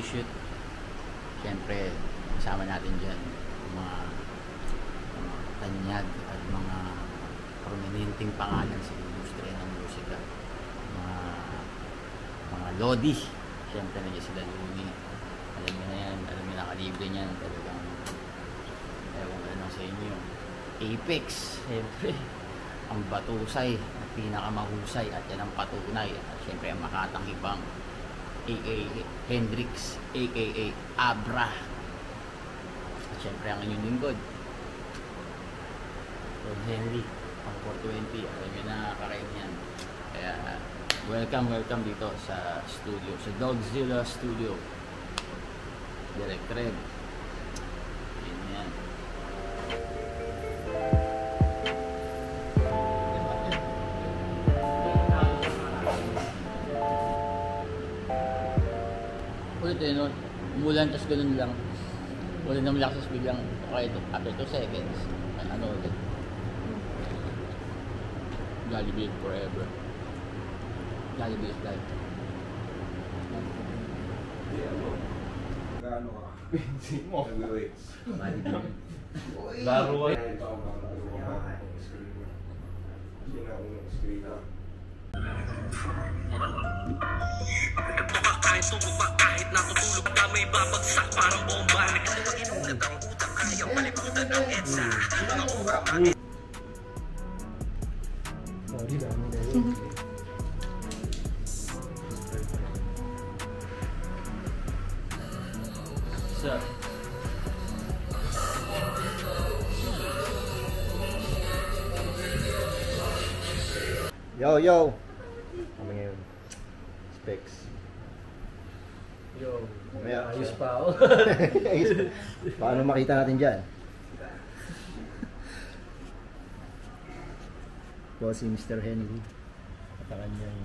shoot. Siyempre, kasama natin dyan mga tanyag at mga prominenteng pangalan sa industriya ng musika. Mga lodi. Siyempre, nandiyan sila Luni. Alam niyo na yan, alam niyo na kalibre niyan. Talagang, ewan ko lang sa inyo. Apex, siyempre. Ang batusay, ang pinakamahusay at yan ang patunay. At siyempre, ang Makatang Ibang, a.k.a. Hendrix, a.k.a. Abra. At siyempre, ang inyong lingkod, Ron Henry, ang 420. Alam niyo na, karain yan. Kaya, welcome dito sa studio, sa Dogzilla Studio. Direct Rev. Yan. Ulit no? Umulan, tas ganun lang. Ulit na malakas, biglang, okay, after 2 seconds, ano ulit. Jollibee forever. Jollibee is life. Gaano ka? Pinsin mo. Nag-weights. Laro ay. Kahit tumubak, kahit natutulog ka, may babagsak parang bomba. Nagkakaginulat ang utak, kaya palibutan ng EDSA. Mga urap natin. Sir. Yo! Kami ngayon. Specs. Yo, Mamaya, ayos pa ako. Paano makita natin dyan? Po si Mr. Henry at ang kanyang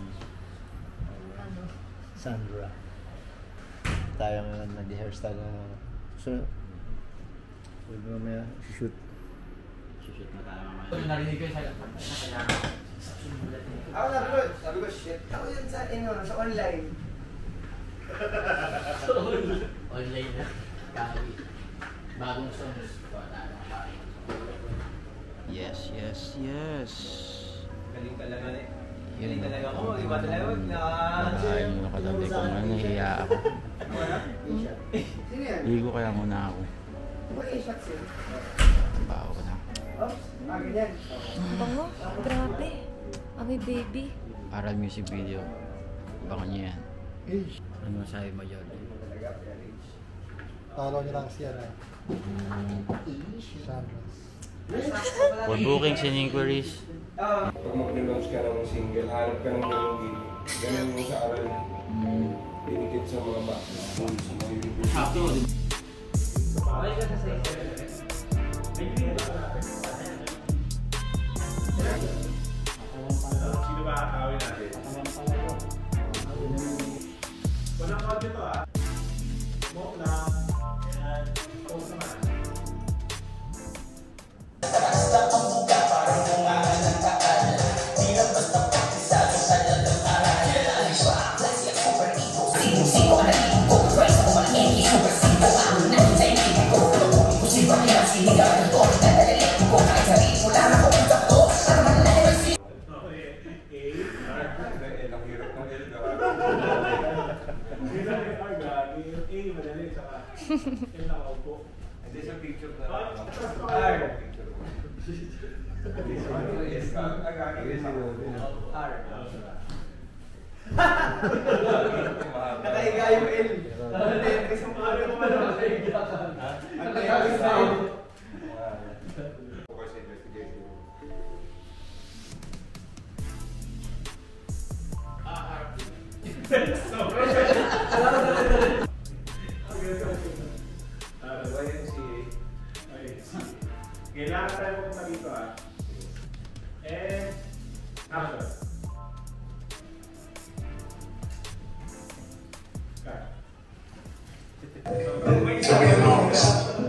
Sandra. Tayo nga nag-hairstyle na sunod. Huwag mo mamaya shoot. Shoot na tayo mamaya. Narinig ko yung kaya Ako sabi ko, shit. Ako yun sa online. online na. Kali. Bagong songs. Yes. Galing talaga eh. Yun. Talaga ako, iba talaga. Nakain mo na katabi ko nga. Nahiya ako. Sino yan? Ligo kaya muna ako. What A-shots yun? Baho ko na. Oops, ganyan. Bango? Grabe. Ami baby. Aral music video. Abangan niyo yan. Ano masabi mo, Jordan? Follow nyo lang siya na. For bookings and inquiries. Pag mag-launch ka ng single, hanap ka ng melody. Ganun mo sa aral. Pinikit sa mga back. Sino ba kakawin natin? Walang audio to ah. Smoke lang. And post naman. This is a picture na nakahiga yung L. Isang pare mo man nakahiga ka. Ang nakahiga sa focus investigation. Kailangan tayo pumunta dito ah. And action. To be honest,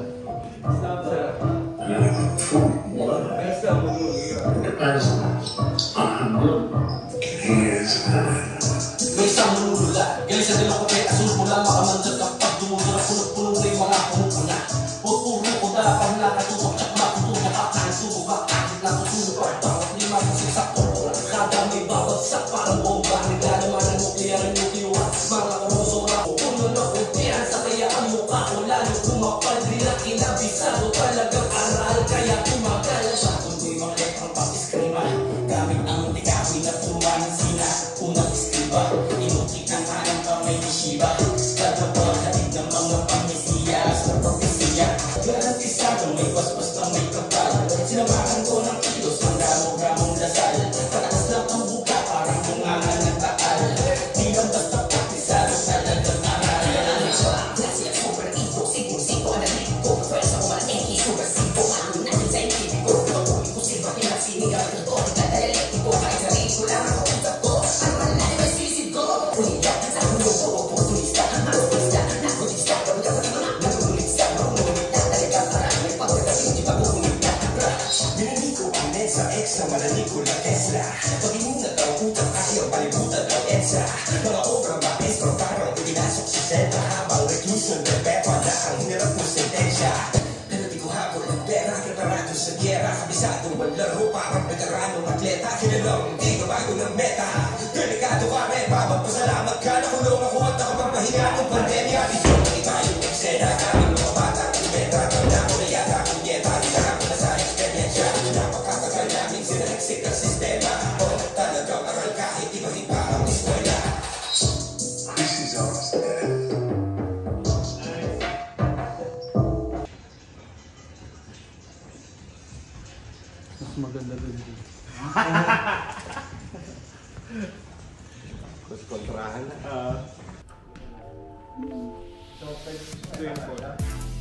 depends on how he is. May isang lulula, galing sa dilang kope, asul mula makamanjat kapag Maganda dun. Mas kontrahan na. So, 24.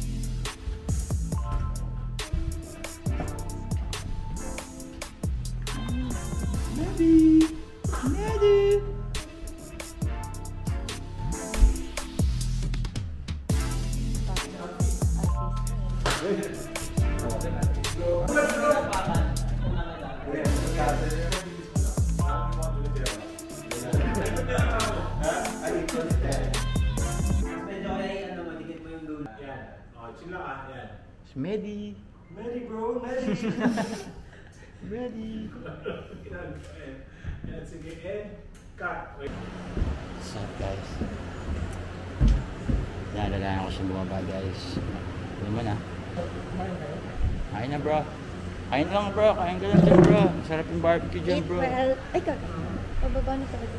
Medi. Ready bro, ready. Ready. Yan, sige, and cut. What's up guys? Nadalayan ko siya bumaba guys. Ano mo na? Kain na bro. Kain lang bro. Kain ka lang dyan bro. Masarap yung barbecue dyan bro. Ay, kaka. Pababa na talaga.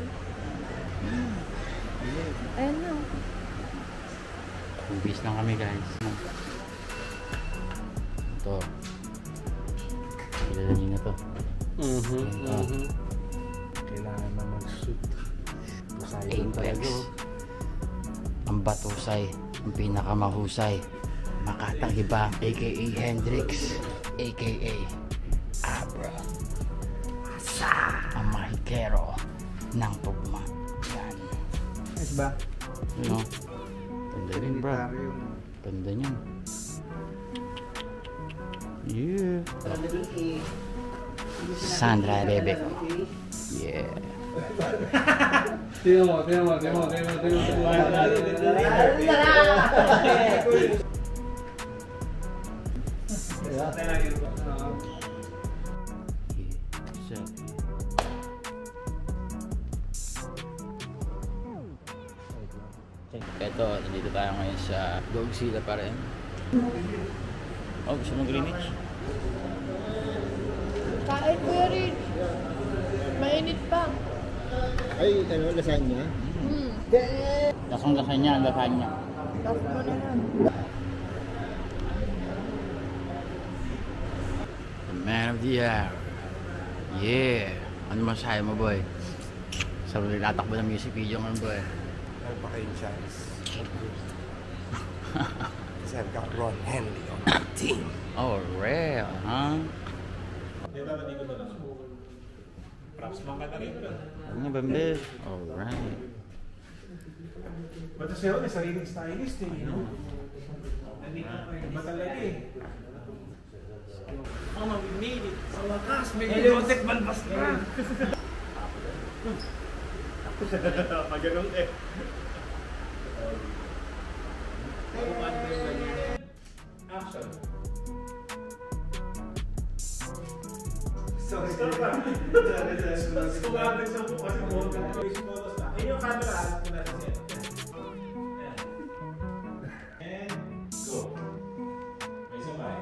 Ayan na. Umbis lang kami guys. Ito. Kilala niyo na to. Kailangan na mag-shoot. Apex. Ang batusay. Ang pinakamahusay. Makatahiba. A.K.A. Hendrix. A.K.A. Abra. Asa. Ang mahikero ng tugma. Yan. Nice ba? Ano? Tanda rin bro. Tanda niyan. Yeah. Sandra Rebek. Yeah. Timo. Ito, nandito tayo ngayon sa Godzilla pa rin. Oh, gusto mong Greenwich? Kain ko rin. Mainit pa. Ay, ano, lasagna? Lasang-lasang niya, lasagna. Tapos mo na yan. The man of the hour. Yeah. Ano masahe mo, boy? Sa natakbo ng music video ngayon, boy. Ano pa kayong chance? Kasi I've got Ron Henley on my team. Oh, real, huh? Dito, nandito na lang. Props lang ka na rin. Ano ba, Bambi? Alright. Ba't siya may sariling stylist eh, no? Iba talaga eh. Oh, we made it. Sa wakas, may Joseph Balbas na. Maganong eh. Action. Kumabit sa bukas ng buong graduation photos na. Ayun yung camera, alam ko na siya. And go. May sabay.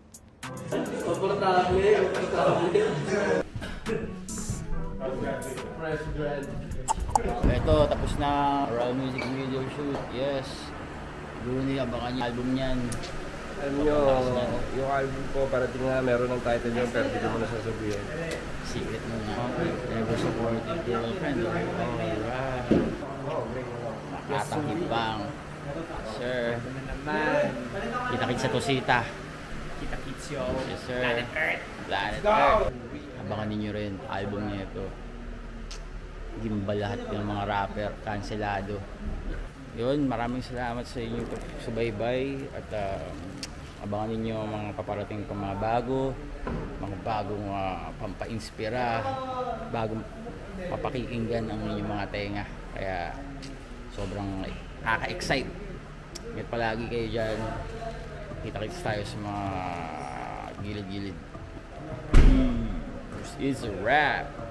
Fresh grad. Ito, tapos na. Raw music video shoot. Yes. Siguro nila abangan yung album niyan. Alam nyo, yung album ko, parating nga meron ng title yun, pero hindi ko muna sasabihin. Secret mo na. Never supported girlfriend. Alright. Nakatangipang. Sir. Kita-kits sa Tosita. Kita-kits yo. Yes, sir. Planet Earth. Abangan ninyo rin. Album niya ito. Gimbal lahat ng mga rapper. Kanselado. Yun, maraming salamat sa inyong subaybay. At abangan ninyo mga paparating pa mga bagong pampa-inspira, bagong papakikinggan ang inyong mga tenga. Kaya sobrang nakaka-excite. Ingat palagi kayo dyan. Kita-kits tayo sa mga gilid-gilid. This is a wrap.